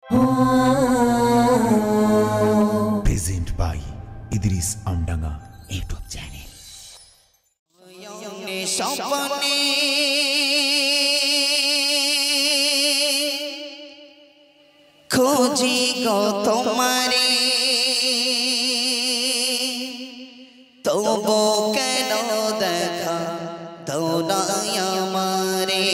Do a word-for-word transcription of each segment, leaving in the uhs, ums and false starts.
Present by Idris Amdanga YouTube channel. खोजी गो तुम्हारे तो वो कैनो देखा तो नाया मारे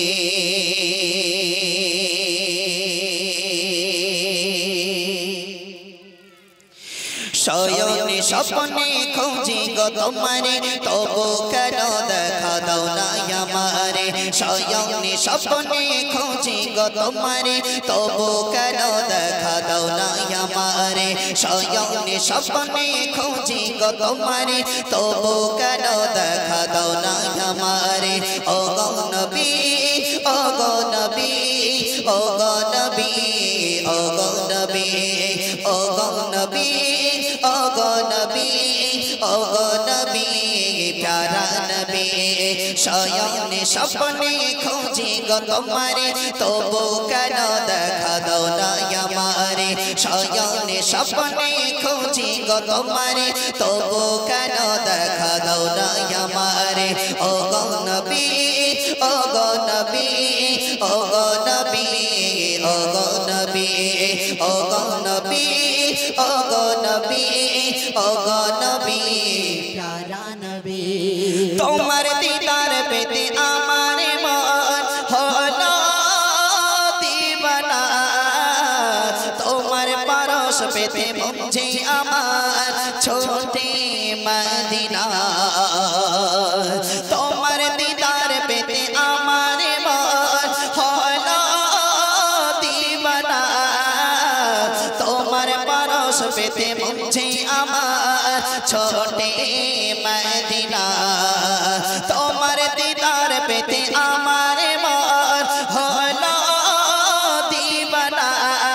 शयने सपने खोजी गो तुम्हारे तो वो कैनो देखा तो नाया मारे शयने सपने खोजी गो तुम्हारे तो वो कैनो देखा तो नाया मारे शयने सपने खोजी गो तुम्हारे तो वो कैनो देखा तो नाया मारे ओ गो नबी ओ गो नबी ओ गो नबी ओ गो नबी ओ गो नबी ओ गो नबी ओ गो नबी प्यारा नबी शयने सपने खोजी गो तुम्हारे तो वो कैनो देखा दो नाया मारे शयने सपने खोजी गो तुम्हारे तो वो कैनो देखा दो नाया मारे ओ गो नबी ओ गो नबी ओ गो नबी ओ गो नबी ओ गो नबी ओ गो नबी ओ गो नबी प्यारा नबी তোমার দিদার পেতে আমারে মন হলো দিবানা তোমার পরশ পেতে মুঝে আমার ছোটে মদিনা তোমার দিদার পেতে আমারে মন হলো দিবানা তোমার পরশ পেতে মুঝে আমার ছোটে মদিনা তোমার দিদার পেতে আমার মন হলো দিবানা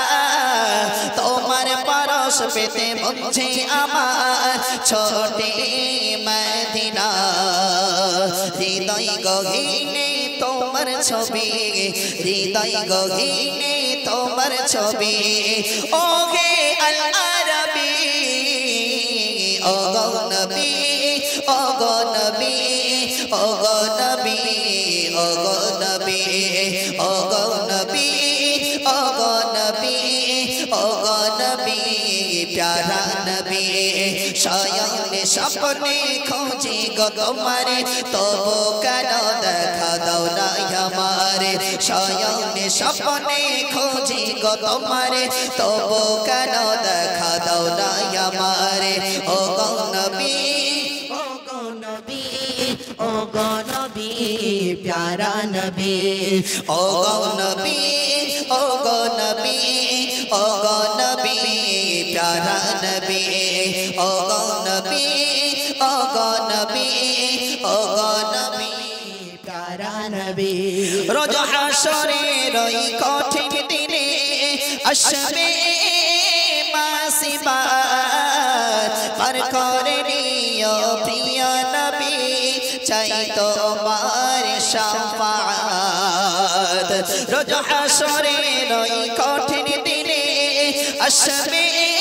তোমার পরশ পেতে মুঝে আমার ছোটে মদিনা হৃদয় গহীনে তোমার ছবি হৃদয় গহীনে তোমার ছবি ও হে আল আরবি ও গো নবী ও গো নবী ও গো নবী ও গো নবী ও গো নবী ও গো নবী ও গো নবী প্যারা নবী শয়নে সপনে खोजी गो तुम्हारे तो वो कैनो देखा दो नाया मारे शयने सपने खोजी गो तुम्हारे तो वो कैनो देखा दो नाया मारे ओ गो नबी ओ गो नबी ओ गो नबी प्यारा नबी ओ गो नबी ओ गो नबी ओ गो नबी प्यारा नबी ओ गो नबी ओ गो नबी ओ गो नबी प्यारा नबी रोज हाशरे रोई कठिन दिने আসবে মাসিবার পার করে নিও প্রিয় নবী চাই তোমার শাফাআত রোজ হাসরের ওই কঠিন দিনে আসবে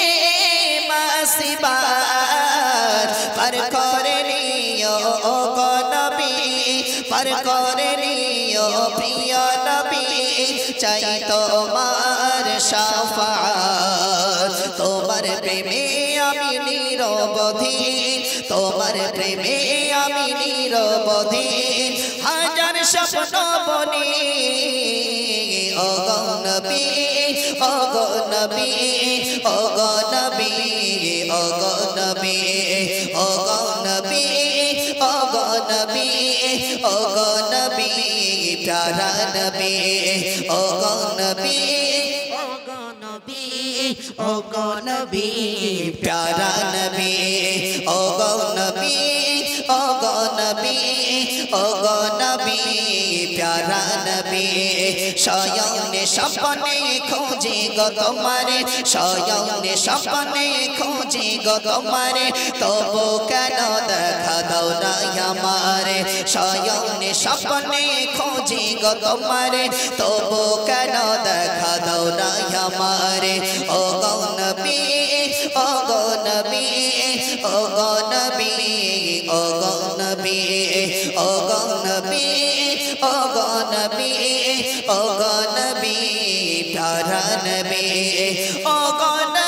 মাসিবার পার করে নিও গো নবী পার করে নিও প্রিয় নবী চাই তোমার শাফাআত তোমার প্রেমে আমি নিরবধি তোমার প্রেমে আমি নিরবধি হাজার স্বপ্ন বনি ও গো নবী ও গো নবী ও গো নবী ও গো নবী ও গো নবী ও গো নবী ও গো নবী প্যারা নবী ও গো নবী ও গো নবী ও গো নবী প্যারা নবী ও গো নবী ও গো নবী ও গো নবী प्यारा नबी शयन सपने खोजे गो तुम्हारे शयन सपने खोजे गो तुम्हारे तबु केन देखा दाओ ना हमारे शयन सपने खोजे गो तुम्हारे तबु केन देखा दाओ ना हमारे ओ गो नबी ओ गो नबी ओ गो नबी ओ गो नबी ओ गो नबी ओ गो नबी ओ गो नबी प्यारा नबी ओ गो